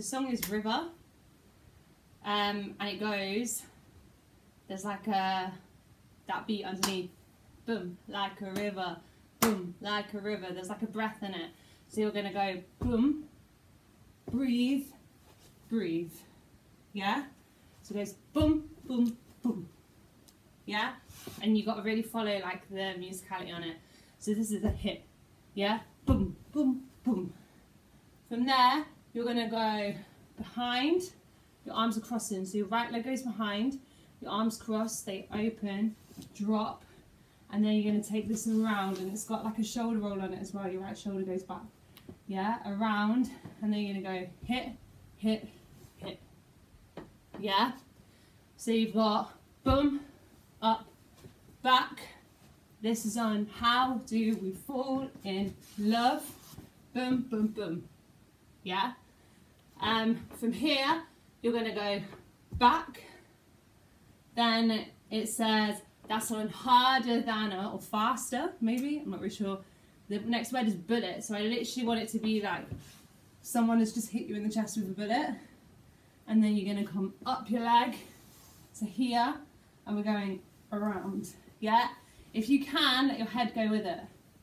the song is River, and it goes, there's like that beat underneath, boom, like a river, boom, like a river. There's like a breath in it. So you're going to go boom, breathe, breathe. Yeah? So it goes boom, boom, boom. Yeah? And you've got to really follow like the musicality on it. So this is a hit. Yeah? Boom, boom, boom. From there, you're going to go behind. Your arms are crossing. So your right leg goes behind. Your arms cross, they open, drop. And then you're going to take this around, and it's got like a shoulder roll on it as well. Your right shoulder goes back. Yeah? Around. And then you're going to go hit, hit, hit. Yeah? So you've got boom, up, back. This is on How Do We Fall in Love. Boom, boom, boom. Yeah? From here, you're going to go back. Then it says that's on Harder Than or Faster, maybe. I'm not really sure. The next word is bullet. So I literally want it to be like someone has just hit you in the chest with a bullet. And then you're going to come up your leg to here. And we're going around. Yeah? If you can, let your head go with it.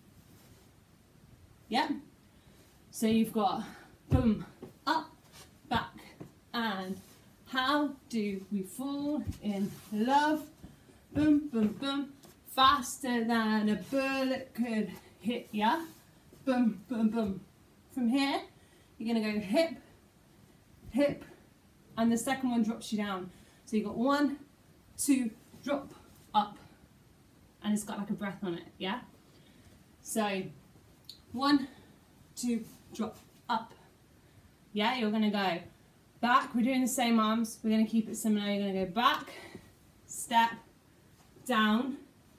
Yeah? So you've got boom, up, back, and how do we fall in love? Boom, boom, boom. Faster than a bullet could hit ya. Boom, boom, boom. From here, you're going to go hip, hip, and the second one drops you down. So you've got 1, 2, drop, up. And it's got like a breath on it, yeah? So 1, 2, drop, up. Yeah, you're going to go back. We're doing the same arms. We're going to keep it similar. You're going to go back, step, down.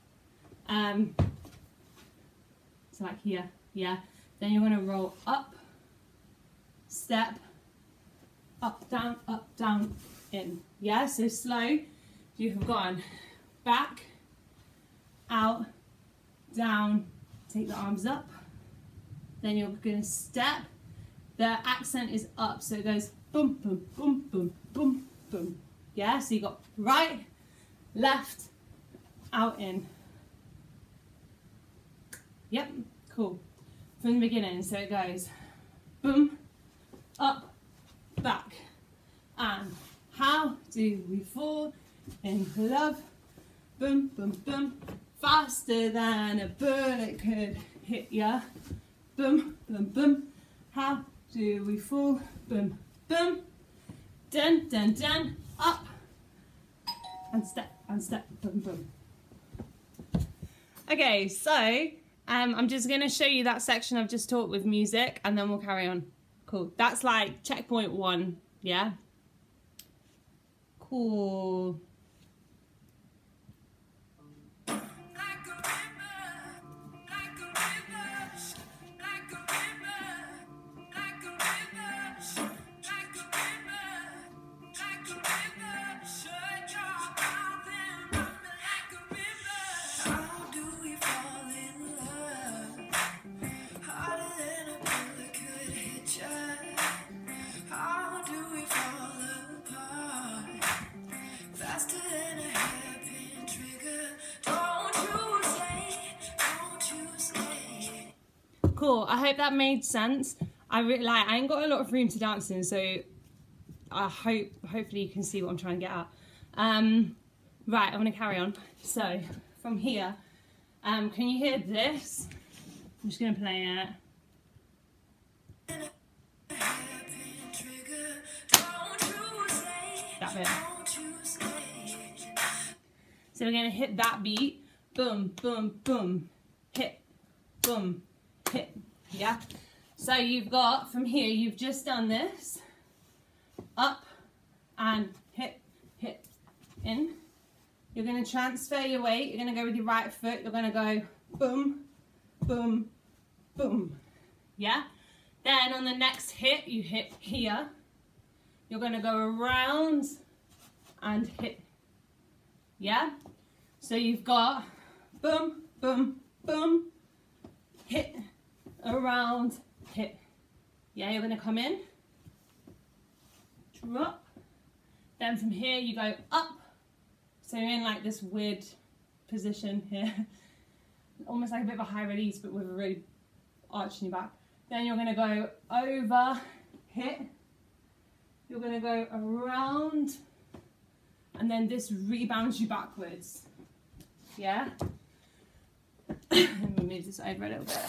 So like here, yeah? Then you're going to roll up, step, up, down, in. Yeah, so slow. You have gone back, out, down, take the arms up. Then you're going to step. The accent is up, so it goes boom, boom, boom, boom, boom, boom. Yeah, so you got right, left, out, in. Yep, cool. From the beginning, so it goes boom, up, back, and how do we fall in love? Boom, boom, boom. Faster than a bullet could hit ya. Boom, boom, boom. How do we fall? Boom, boom. Dun, dun, dun. Up. And step, boom, boom. Okay, so I'm just going to show you that section I've just taught with music, and then we'll carry on. Cool. That's like checkpoint 1, yeah? Cool. Cool, I hope that made sense. I ain't got a lot of room to dance in, so I hopefully you can see what I'm trying to get at. Right, I'm gonna carry on. So from here, can you hear this? I'm just gonna play it. That bit. So we're gonna hit that beat. Boom, boom, boom. Hit, boom, hit. Yeah? So you've got, from here, you've just done this. Up and hit, hit, in. You're gonna transfer your weight. You're gonna go with your right foot. You're gonna go boom, boom, boom. Yeah? Then on the next hit, you hit here. You're gonna go around and hit. Yeah? So you've got boom, boom, boom, hit, around, hit. Yeah, you're gonna come in, drop. Then from here you go up. So you're in like this weird position here. Almost like a bit of a high release, but with a really arch in your back. Then you're gonna go over, hit. You're gonna go around, and then this rebounds you backwards. Yeah? Let me move this over a little bit.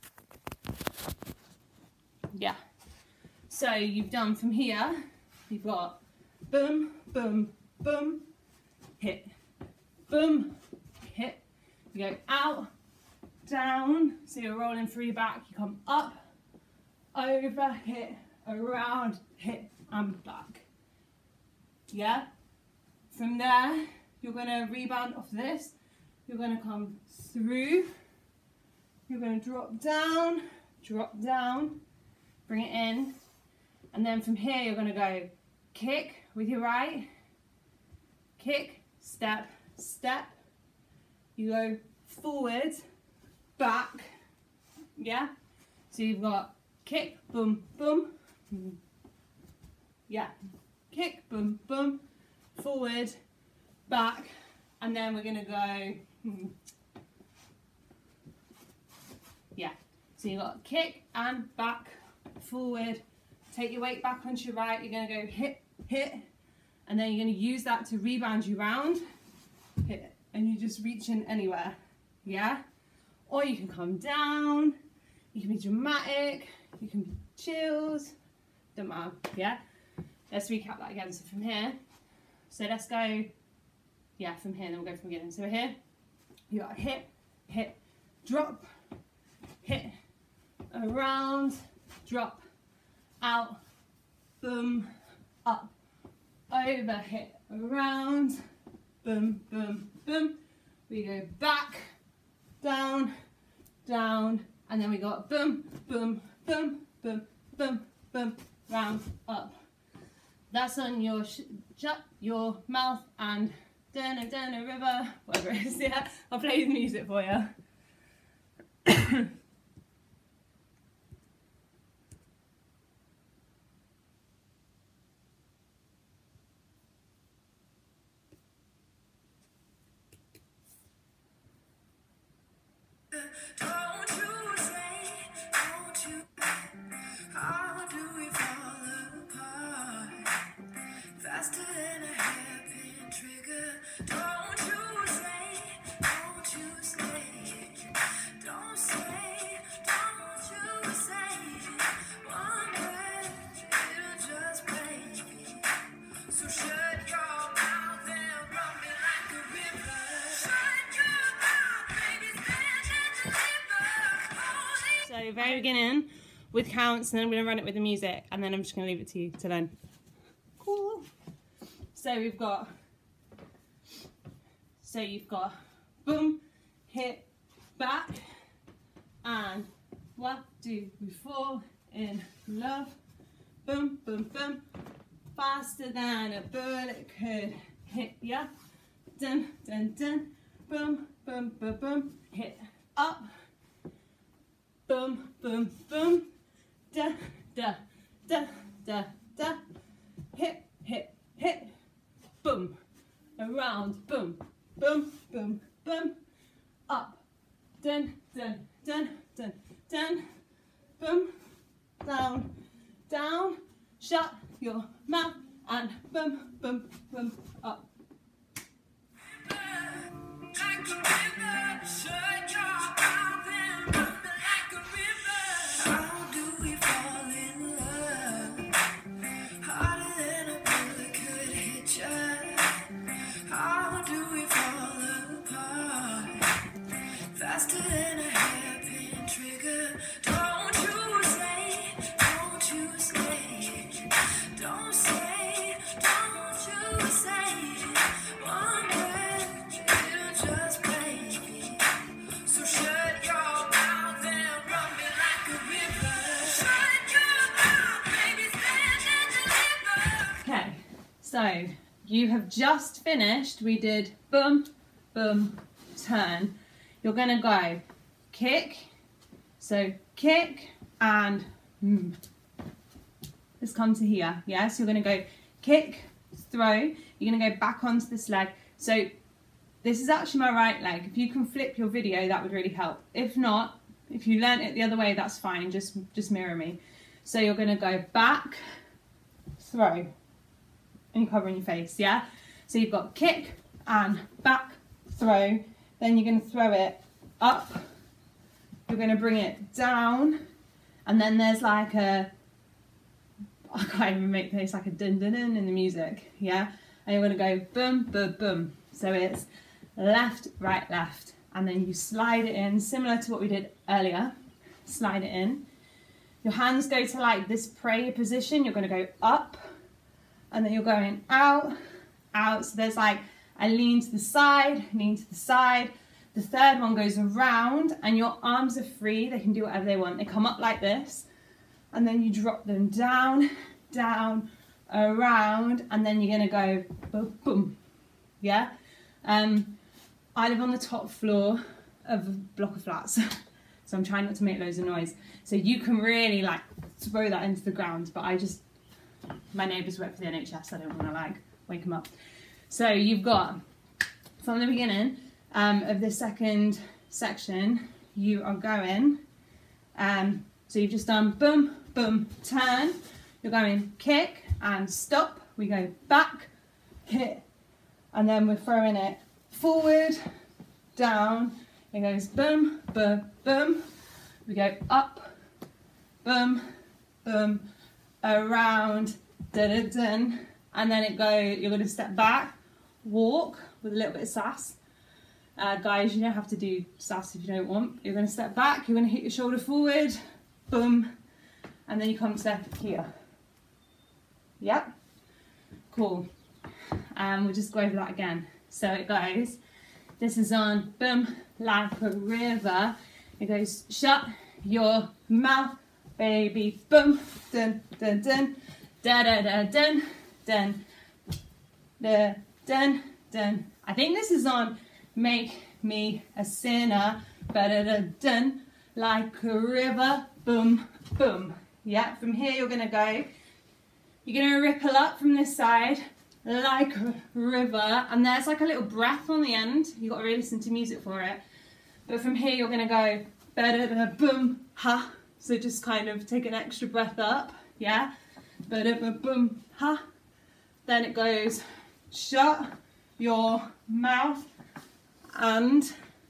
Yeah. So you've done from here, you've got boom, boom, boom, hit, boom, hit. You go out, down, so you're rolling through your back, you come up, over, hit, around, hit, and back. Yeah? From there, you're gonna rebound off this, you're gonna come through, you're gonna drop down, bring it in, and then from here you're gonna go kick with your right, kick, step, step, you go forward, back, yeah? So you've got kick, boom, boom, yeah, kick, boom, boom, forward, back, and then we're gonna go, yeah. So you've got kick and back, forward, take your weight back onto your right, you're gonna go hit, hit, and then you're gonna use that to rebound you round, hit, and you just reach in anywhere, yeah? Or you can come down, you can be dramatic, you can be chills, don't matter, yeah? Let's recap that again. So from here, so let's go, yeah, from here, then we'll go from again. So here, you got hit, hit, drop, hit, around, drop, out, boom, up, over, hit, around, boom, boom, boom. We go back, down, down, and then we got boom, boom, boom, boom, boom, boom, round, up. That's on your shut your mouth and down a river, whatever it is. Yeah, I'll play the music for you. So very beginning with counts, and then I'm going to run it with the music, and then I'm just going to leave it to you to learn. Cool. So you've got boom, hit, back, and 1, 2, 3, 4, in love, boom, boom, boom, faster than a bullet could hit ya, dun, dun, dun, boom, boom, boom, boom, hit, up, boom, boom, boom, da, da, da, da, da, hit, hit, hit, boom, around, boom, boom, boom, boom, up, dun, dun, dun, dun, dun, boom, down, down, shut your mouth, and boom, boom, boom, up. So you have just finished, we did boom, boom, turn. You're gonna go kick, so kick and let's come to here, yeah? So you're gonna go kick, throw. You're going to go back onto this leg. So this is actually my right leg. If you can flip your video, that would really help. If not, if you learn it the other way, that's fine. Just mirror me. So you're going to go back, throw, and you're covering your face, yeah? So you've got kick and back, throw. Then you're going to throw it up. You're going to bring it down. And then there's like a, I can't even make this, like a dun dun dun in the music, yeah? And you're going to go boom, boom, boom. So it's left, right, left. And then you slide it in, similar to what we did earlier. Slide it in. Your hands go to like this prayer position. You're going to go up. And then you're going out, out. So there's like a lean to the side, lean to the side. The third one goes around and your arms are free. They can do whatever they want. They come up like this. And then you drop them down, down, around. And then you're going to go boom, boom. Yeah? I live on the top floor of a block of flats. So I'm trying not to make loads of noise. So you can really like throw that into the ground. But my neighbours work for the NHS. I don't want to like wake them up. So you've got, from the beginning of the second section, you are going, so you've just done boom, boom, turn. You're going kick and stop. We go back, hit, and then we're throwing it forward, down. It goes boom, boom, boom. We go up, boom, boom, around, dun, dun, dun. And then you're going to step back, walk with a little bit of sass. Guys, you don't have to do sass if you don't want. You're going to step back, you're going to hit your shoulder forward, boom, and then you come to here. Yep, cool. We'll just go over that again. So it goes, this is on boom, like a river. It goes, shut your mouth, baby, boom, dun, dun, dun, da da da dun, dun, da, dun, dun. I think this is on make me a sinner, da da da dun, like a river, boom, boom. Yeah, from here you're going to go, you're going to ripple up from this side, like a river, and there's like a little breath on the end. You've got to really listen to music for it. But from here you're going to go, da da da boom, ha. So just kind of take an extra breath up, yeah? Ba da ba boom, ha. Then it goes, shut your mouth and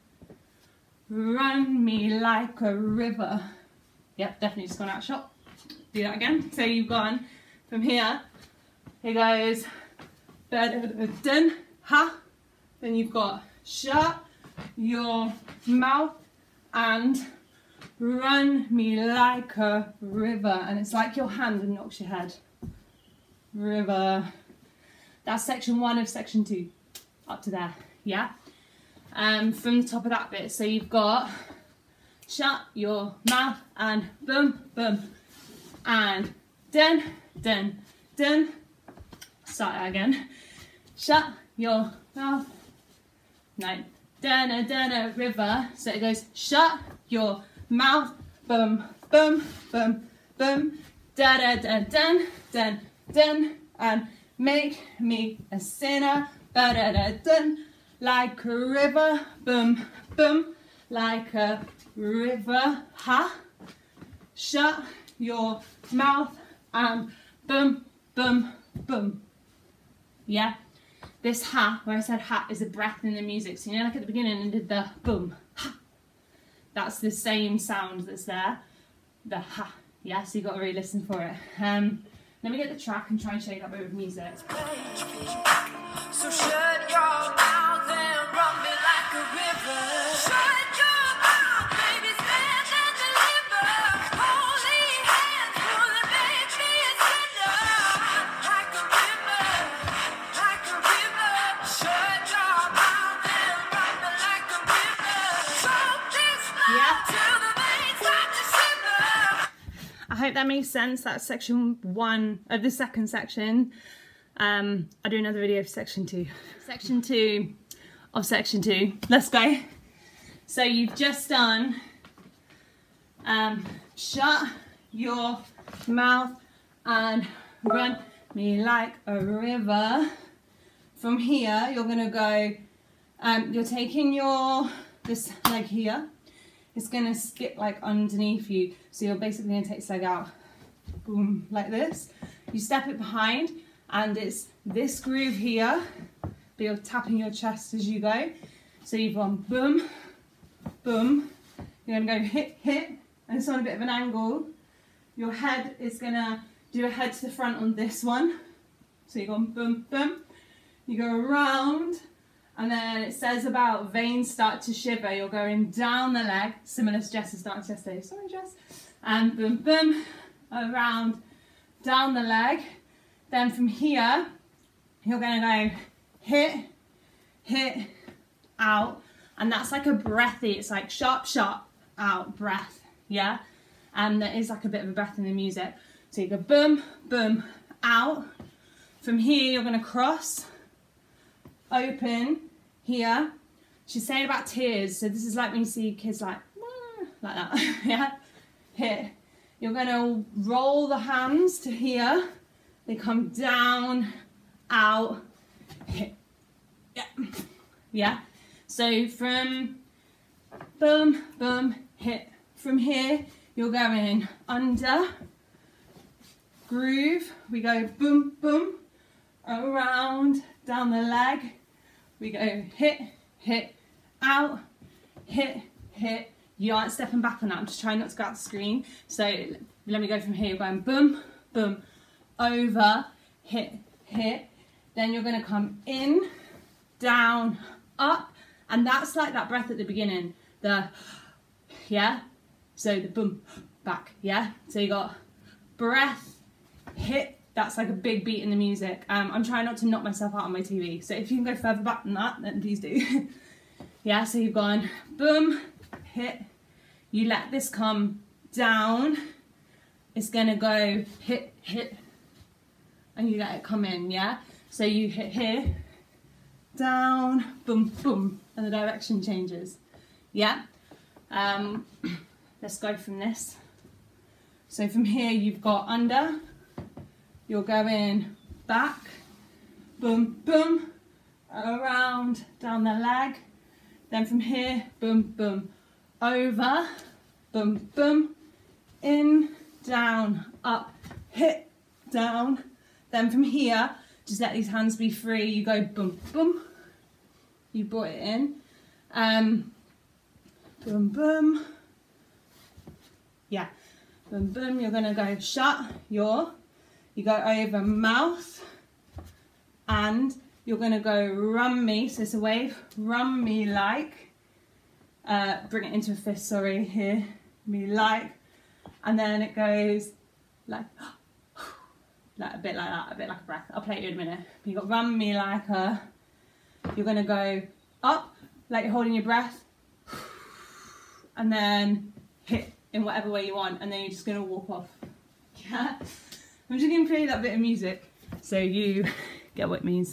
run me like a river. Yep, definitely just gone out of shot. Do that again. So you've gone from here, it goes, dun, ha. Then you've got shut your mouth and run me like a river. And it's like your hand knocks your head. River. That's section 1 of section 2. Up to there, yeah? From the top of that bit. So you've got shut your mouth and boom, boom. And dun, dun, dun. Start that again. Shut your mouth. No. Dun, dun, river. So it goes shut your mouth. Boom, boom, boom, boom. Da da da dun, dun, dun. And make me a sinner. Da da da dun. Like a river. Boom, boom. Like a river. Ha. Shut your mouth and boom, boom, boom. Yeah? This ha, where I said ha, is a breath in the music. So you know, like at the beginning I did the boom, ha. That's the same sound that's there. The ha. Yeah, so you've got to really listen for it. Let me get the track and try and show you that bit with music. So shut your mouth and run me like a river. Shut your mouth, baby, stand and deliver. Holy hands, will it make me a sinner? Like a river, like a river. Shut your mouth and run me like a river. Choke this blood till the veins start to shiver. I hope that makes sense. That's section 1 of the second section. I'll do another video for section 2. Section 2 of section 2. Let's go. So you've just done shut your mouth and run me like a river. From here, you're gonna go, you're taking this leg here, it's gonna skip like underneath you. So you're basically gonna take this leg out, boom, like this. You step it behind and it's this groove here, but you're tapping your chest as you go. So you've gone boom, boom. You're gonna go hit, hit, and it's on a bit of an angle. Your head is gonna do a head to the front on this one. So you're going boom, boom. You go around, and then it says about veins start to shiver. You're going down the leg, similar to Jess's dance yesterday. Sorry, Jess. And boom, boom, around, down the leg. Then from here, you're going to go hit, hit, out. And that's like a breathy, it's like sharp, sharp, out, breath, yeah? And there is like a bit of a breath in the music. So you go boom, boom, out. From here, you're going to cross, open, here. She's saying about tears, so this is like when you see kids like that, yeah? Hit. You're going to roll the hands to here. They come down, out, hit, yeah, yeah? So from boom, boom, hit. From here, you're going under, groove, we go boom, boom, around, down the leg, we go hit, hit, out, hit, hit. You aren't stepping back on that, I'm just trying not to go out the screen. So let me go from here, you're going boom, boom, over, hit, hit. Then you're gonna come in, down, up, and that's like that breath at the beginning, yeah? So the boom, back, yeah? So you got breath, hit, that's like a big beat in the music. I'm trying not to knock myself out on my TV, so if you can go further back than that, then please do. Yeah, so you've gone boom, hit, you let this come down, it's gonna go hit, hit, and you let it come in, yeah? So you hit here, down, boom, boom, and the direction changes, yeah? Let's go from this. So from here you've got under, you're going back, boom, boom, around, down the leg. Then from here, boom, boom, over, boom, boom, in, down, up, hit, down. Then from here, just let these hands be free. You go boom, boom. You brought it in. Boom, boom. Yeah. Boom, boom. You're going to go shut your, you go over mouth, and you're going to go rum me. So it's a wave. Rum me like. Bring it into a fist, sorry, here. Me like. And then it goes like a bit like that, a bit like a breath. I'll play it in a minute. You got run me like a, you're gonna go up, like you're holding your breath, and then hit in whatever way you want, and then you're just gonna walk off. Yeah? I'm just gonna play that bit of music so you get what it means.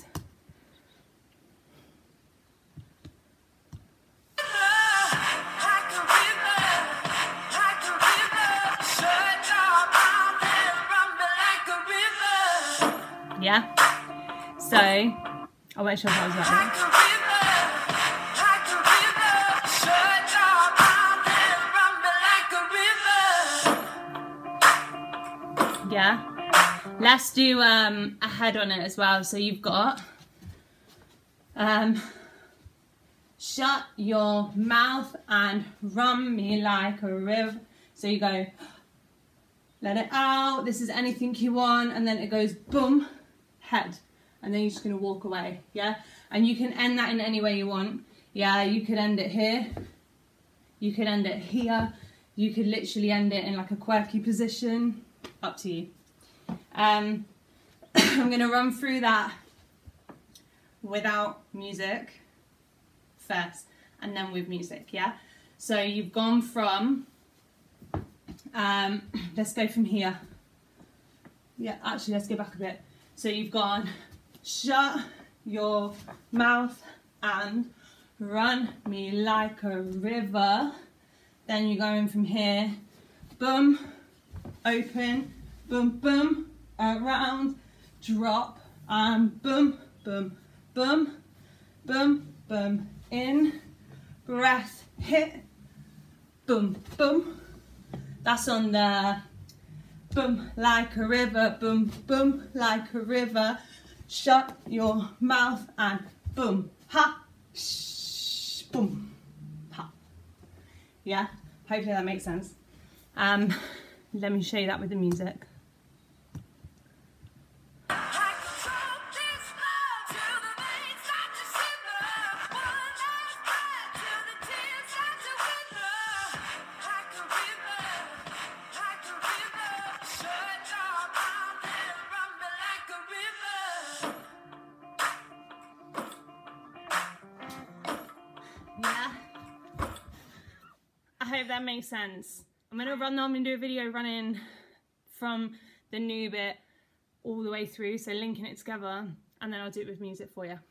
Yeah, so I won't show if I was like that. Yeah, let's do a head on it as well. So you've got shut your mouth and run me like a river. So you go, let it out, this is anything you want, and then it goes boom, head, and then you're just going to walk away, yeah? And you can end that in any way you want, yeah? You could end it here, you could end it here, you could literally end it in like a quirky position, up to you. I'm going to run through that without music first, and then with music, yeah? So you've gone from, let's go from here. Yeah, actually, let's go back a bit. So you've gone, shut your mouth and run me like a river. Then you're going from here, boom, open, boom, boom, around, drop, and boom, boom, boom, boom, boom, in, breath, hit, boom, boom. That's on the boom like a river, boom, boom like a river. Shut your mouth and boom, ha, shh, boom, ha. Yeah, hopefully that makes sense. Let me show you that with the music. Yeah, I hope that makes sense. I'm gonna do a video running from the new bit all the way through, so linking it together, and then I'll do it with music for you.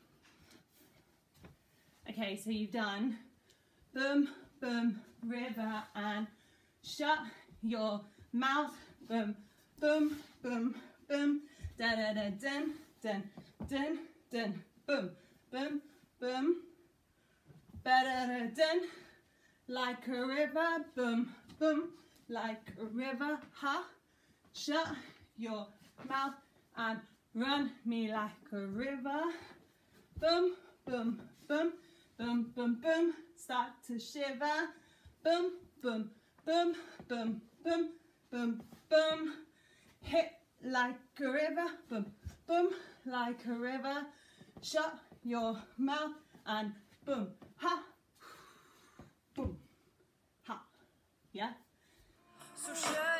Okay, so you've done boom, boom, river, and shut your mouth, boom, boom, boom, boom, da da da dun, dun, dun, dun, boom, boom, boom, ba da da dun, like a river, boom, boom, like a river, ha, shut your mouth and run me like a river, boom, boom, boom, boom, boom, boom, start to shiver, boom, boom, boom, boom, boom, boom, boom, hit like a river, boom, boom, like a river, shut your mouth and boom, ha, boom, ha, yeah? So shut